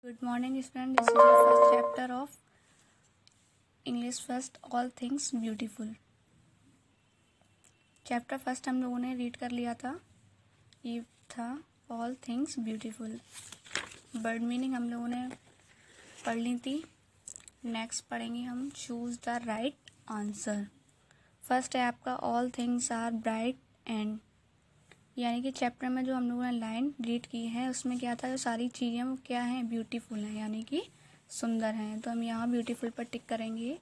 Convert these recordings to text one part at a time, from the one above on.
Good morning student, this is the first chapter of English first all things beautiful. Chapter first हम लोगों ने read कर लिया था, ये था all things beautiful. Word meaning हम लोगों ने पढ़ ली थी. नेक्स्ट पढ़ेंगे हम choose the right answer. First है आपका all things are bright and, यानी कि चैप्टर में जो हम लोगों ने लाइन रीड की है उसमें क्या था, जो सारी चीज़ें वो क्या हैं, ब्यूटीफुल हैं, यानी कि सुंदर हैं. तो हम यहाँ ब्यूटीफुल पर टिक करेंगे.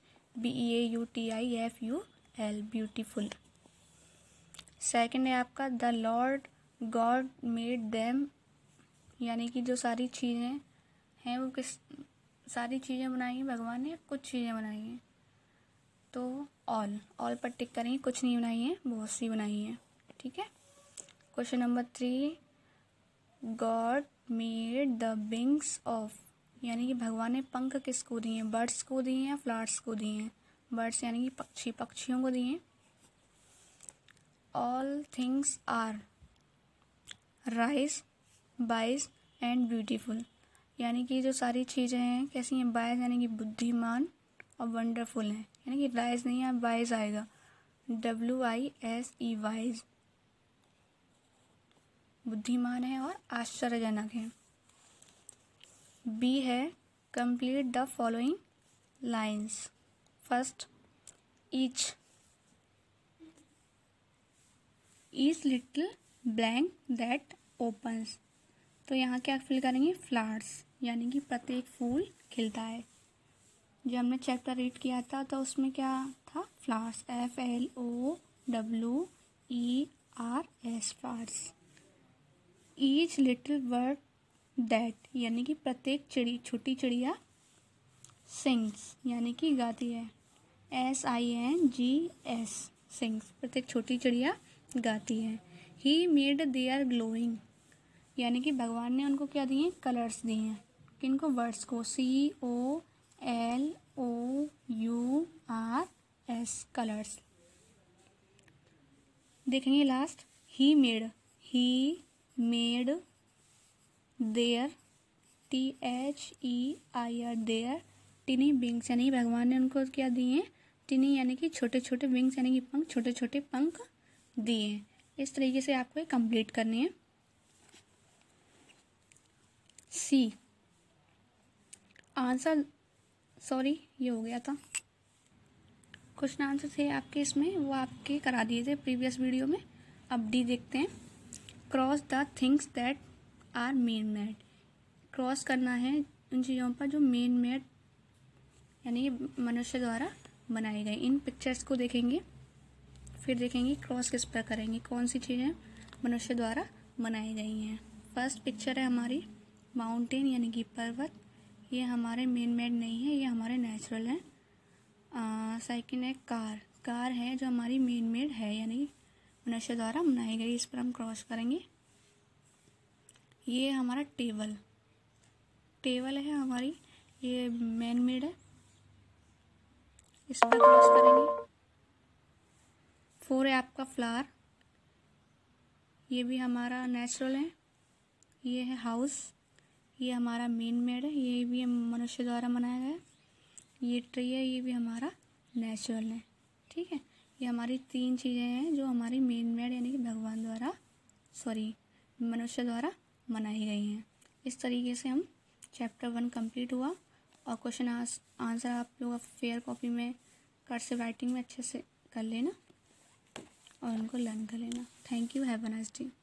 BEAUTIFUL, beautiful. सेकंड है आपका the Lord God made them, यानी कि जो सारी चीज़ें हैं वो किस सारी चीज़ें बनाई हैं भगवान ने, कुछ चीज़ें बनाई हैं. तो ऑल पर टिक करेंगे, कुछ नहीं बनाई हैं, बहुत सी बनाई हैं. ठीक है. Question number 3, God made the wings of, यानी कि भगवान ने पंख किसको दिए हैं, बर्ड्स को दिए हैं या फ्लावर्स को दिए हैं. बर्ड्स यानी कि पक्षियों को दिए हैं. All things are rice wise and beautiful, यानी कि जो सारी चीज़ें हैं कैसी हैं, वाइज यानी कि बुद्धिमान और वंडरफुल हैं, यानी कि राइज नहीं है, वाइज आएगा, WISE, वाइज, बुद्धिमान है और आश्चर्यजनक है. बी है complete the following lines. First, each little blank that opens, तो यहाँ क्या फिल करेंगे, फ्लावर्स, यानी कि प्रत्येक फूल खिलता है. जब हमने चैप्टर रीड किया था तो उसमें क्या था, flowers, FLOWERS, flowers. Each little bird that, यानी कि प्रत्येक छोटी चिड़िया, सिंग्स, यानी कि गाती है, SINGS, सिंग्स, प्रत्येक छोटी चिड़िया गाती है. ही मेड देयर ग्लोइंग, यानी कि भगवान ने उनको क्या दिए, कलर्स दिए हैं. किनको, वर्ड्स को, COLOURS, कलर्स. देखेंगे last, he made their THEIR their tiny wings, यानी भगवान ने उनको क्या दिए हैं, टिनी यानी कि छोटे छोटे, विंग्स यानी कि पंख, छोटे छोटे पंख दिए हैं. इस तरीके से आपको ये कंप्लीट करने हैं. सी आंसर, सॉरी ये हो गया था, क्वेश्चन आंसर थे आपके इसमें, वो आपके करा दिए थे प्रीवियस वीडियो में. अब डी देखते हैं. Cross the things that are man made, cross करना है उन चीज़ों पर जो मेन मेड यानी मनुष्य द्वारा बनाई गई. इन पिक्चर्स को देखेंगे, फिर देखेंगे क्रॉस किस पर करेंगे, कौन सी चीज़ें मनुष्य द्वारा बनाई गई हैं. फर्स्ट पिक्चर है हमारी माउंटेन, यानी कि पर्वत, ये हमारे मेन मेड नहीं है, ये हमारे नेचुरल हैं. सेकंड है कार है जो हमारी मेन मेड है, यानी मनुष्य द्वारा बनाई गई, इस पर हम क्रॉस करेंगे. ये हमारा टेबल है हमारी, ये मैन मेड है, इस पर क्रॉस करेंगे. 4 है आपका फ्लावर, ये भी हमारा नेचुरल है. ये है हाउस, ये हमारा मेन मेड है, ये भी मनुष्य द्वारा बनाया गया है. ये ट्री है, ये भी हमारा नेचुरल है. ठीक है. ये हमारी 3 चीज़ें हैं जो हमारी मेन मेड यानी कि भगवान द्वारा, मनुष्य द्वारा बनाई गई हैं. इस तरीके से हम चैप्टर 1 कंप्लीट हुआ. और क्वेश्चन आंसर आप लोग फेयर कॉपी में कर्सिव राइटिंग में अच्छे से कर लेना और उनको लर्न कर लेना. Thank you. Have a nice day.